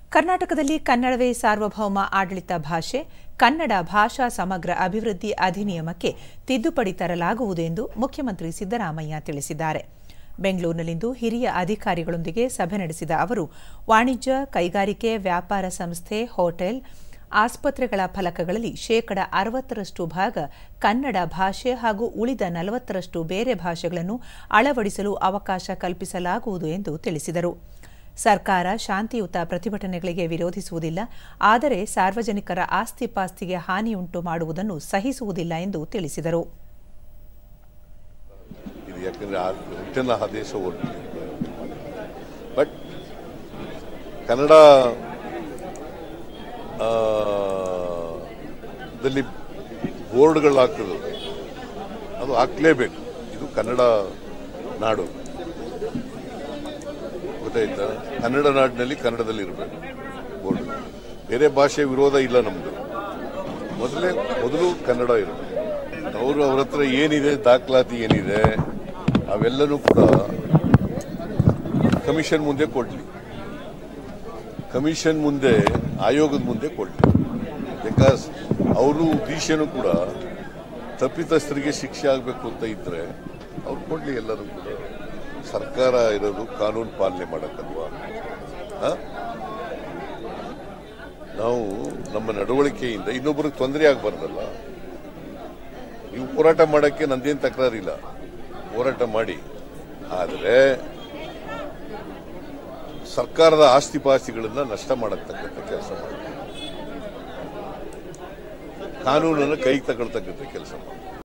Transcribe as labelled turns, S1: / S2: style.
S1: ಕರ್ನಾಟಕದಲ್ಲಿ ಕನ್ನಡವೇ ಸಾರ್ವಭೌಮ ಆಡಳಿತ ಭಾಷೆ, ಕನ್ನಡ ಭಾಷಾ ಸಮಗ್ರ ಅಭಿವೃದ್ಧಿ ಅಧಿನಿಯಮಕ್ಕೆ ತಿದ್ದುಪಡಿ ತರಲಾಗುವುದು ಎಂದು ಮುಖ್ಯಮಂತ್ರಿ ಸಿದ್ದರಾಮಯ್ಯ ತಿಳಿಸಿದ್ದಾರೆ. ಬೆಂಗಳೂರಿನಲ್ಲಿಂದು ಹಿರಿಯ ಅಧಿಕಾರಿಗಳೊಂದಿಗೆ ಸಭೆ ನಡೆಸಿದ ಅವರು, ವಾಣಿಜ್ಯ, ಕೈಗಾರಿಕೆ, ವ್ಯಾಪಾರ ಸಂಸ್ಥೆ, ಹೋಟೆಲ್, ಆಸ್ಪತ್ರೆಗಳ ಫಲಕಗಳಲ್ಲಿ 60% ಭಾಗ ಕನ್ನಡ ಭಾಷೆ ಹಾಗೂ ಉಳಿದ 40% ಬೇರೆ ಭಾಷೆಗಳನ್ನು ಅಳವಡಿಸಲು ಅವಕಾಶ ಕಲ್ಪಿಸಲಾಗುವುದು ಎಂದು ತಿಳಿಸಿದರು. ಸರ್ಕಾರ ಶಾಂತಿಯುತ ಪ್ರತಿಭಟನೆಗಳಿಗೆ ವಿರೋಧಿಸುವುದಿಲ್ಲ, ಆದರೆ ಸಾರ್ವಜನಿಕರ ಆಸ್ತಿ-ಪಾಸ್ತಿಗೆ ಹಾನಿಯುಂಟು ಮಾಡುವುದನ್ನು ಸಹಿಸುವುದಿಲ್ಲ ಎಂದು ತಿಳಿಸಿದರು.
S2: ಕನ್ನಡದಲ್ಲಿ ಬೋರ್ಡ್ಗಳು ಹಾಕೋದು ಅದು ಹಾಕ್ಲೇಬೇಕು. ಇದು ಕನ್ನಡ ನಾಡು, ಗೊತ್ತಾಯ್ತಾ? ಕನ್ನಡ ನಾಡಿನಲ್ಲಿ ಕನ್ನಡದಲ್ಲಿ ಇರಬೇಕು ಬೋರ್ಡ್. ಬೇರೆ ಭಾಷೆ ವಿರೋಧ ಇಲ್ಲ ನಮ್ದು. ಮೊದಲು ಕನ್ನಡ ಇರಬೇಕು. ಅವರು ಅವ್ರ ಹತ್ರ ಏನಿದೆ, ದಾಖಲಾತಿ ಏನಿದೆ, ಅವೆಲ್ಲನೂ ಕೂಡ ಕಮಿಷನ್ ಮುಂದೆ ಕೊಡ್ಲಿ, ಕಮಿಷನ್ ಮುಂದೆ, ಆಯೋಗದ ಮುಂದೆ ಕೊಡ್ಲಿ. ಬಿಕಾಸ್ ಅವರು ಉದ್ದೇಶನೂ ಕೂಡ ತಪ್ಪಿತಸ್ಥರಿಗೆ ಶಿಕ್ಷೆ ಆಗಬೇಕು ಅಂತ ಇದ್ರೆ ಅವ್ರು ಕೊಡ್ಲಿ. ಎಲ್ಲರೂ ಕೂಡ ಸರ್ಕಾರ ಇರೋದು ಕಾನೂನು ಪಾಲನೆ ಮಾಡಕ್ಕಲ್ವಾ? ನಾವು ನಮ್ಮ ನಡವಳಿಕೆಯಿಂದ ಇನ್ನೊಬ್ಬರಿಗೆ ತೊಂದರೆ ಆಗಬಾರ್ದಲ್ಲ. ನೀವು ಹೋರಾಟ ಮಾಡಕ್ಕೆ ನಂದೇನು ತಕರಾರಿಲ್ಲ, ಹೋರಾಟ ಮಾಡಿ. ಆದರೆ ಸರ್ಕಾರದ ಆಸ್ತಿ-ಪಾಸ್ತಿಗಳನ್ನ ನಷ್ಟ ಮಾಡತಕ್ಕಂಥ ಕೆಲಸ ಮಾಡಿ, ಕಾನೂನನ್ನು ಕೈಗೆ ತಗೊಳ್ತಕ್ಕಂಥ ಕೆಲಸ ಮಾಡಿ.